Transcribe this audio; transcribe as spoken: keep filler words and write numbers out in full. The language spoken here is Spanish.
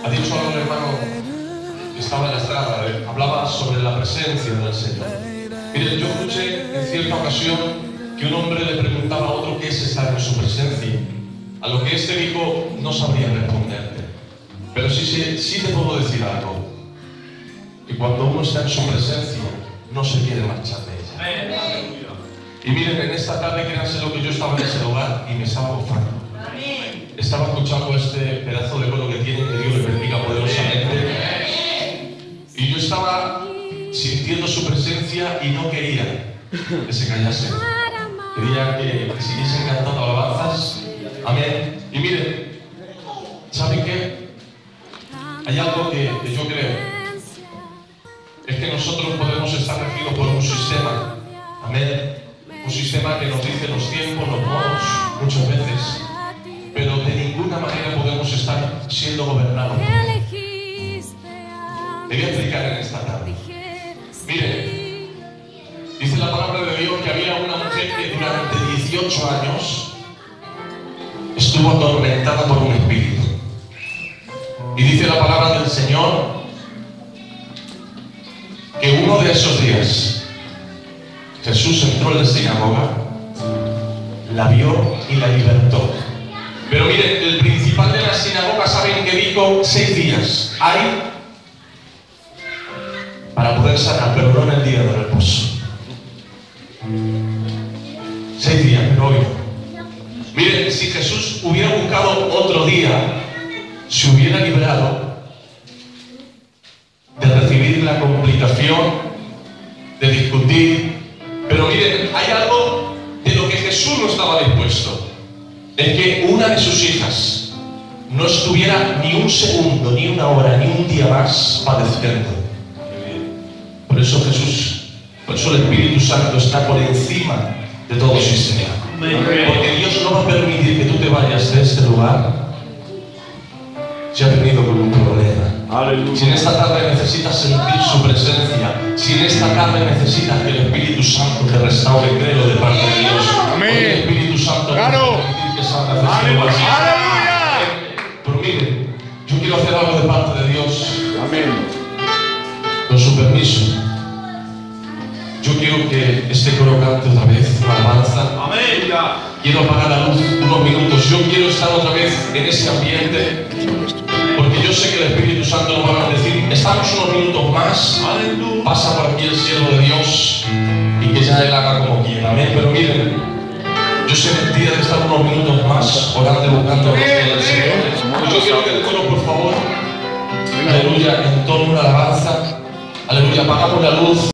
Ha dicho algo el hermano que estaba en la estrada, eh, hablaba sobre la presencia del Señor. Mire, yo escuché en cierta ocasión que un hombre le preguntaba a otro qué es estar en su presencia, a lo que este dijo: no sabría responderte, pero sí, sí, sí te puedo decir algo, que cuando uno está en su presencia no se quiere marchar de ella. Y miren, en esta tarde, créanse lo que yo estaba en ese lugar y me estaba gozando. Estaba escuchando este pedazo de coro que tiene, que Dios le bendiga poderosamente. Y yo estaba sintiendo su presencia y no quería que se callasen. Quería que, que siguiesen cantando alabanzas. Amén. Y miren, ¿saben qué? Hay algo que, que yo creo. Es que nosotros podemos estar regidos por un sistema. Amén. Un sistema que nos dice los tiempos, los modos, muchas veces. Pero de ninguna manera podemos estar siendo gobernados. Te voy a explicar en esta tarde. Mire, dice la palabra de Dios que había una mujer que durante dieciocho años estuvo atormentada por un espíritu. Y dice la palabra del Señor que uno de esos días Jesús entró en la sinagoga, la vio y la libertó. Pero miren, el principal de la sinagoga, ¿saben qué dijo? Seis días hay para poder sanar, pero no en el día de reposo. Seis días, pero hoy no. Miren, si Jesús hubiera buscado otro día, se hubiera librado de recibir la complicación, de discutir. Pero miren, hay algo de lo que Jesús no estaba dispuesto. Es que una de sus hijas no estuviera ni un segundo, ni una hora, ni un día más padeciendo. Por eso Jesús, por eso el Espíritu Santo está por encima de todo sistema. Porque Dios no va a permitir que tú te vayas de este lugar si has venido con un problema. Si en esta tarde necesitas sentir su presencia, si en esta tarde necesitas que el Espíritu Santo te restaure, creo de parte de Dios. Amén. El Espíritu Santo claro. Que salga de este lugar. ¡Aleluya! Pero miren, yo quiero hacer algo de parte de Dios. Amén. Con su permiso, yo quiero que este coro cante otra vez una alabanza. Amén. Quiero apagar la luz unos minutos. Yo quiero estar otra vez en ese ambiente, porque yo sé que el Espíritu Santo nos va a decir: estamos unos minutos más. Aleluya. Pasa por aquí el siervo de Dios y que ya Él haga como quiera. Amén. Pero miren, yo sentía de estar unos minutos más orando y buscando el rostro del Señor. Pues yo quiero que el coro, por favor, aleluya, en torno a la alabanza, aleluya, apagamos la luz.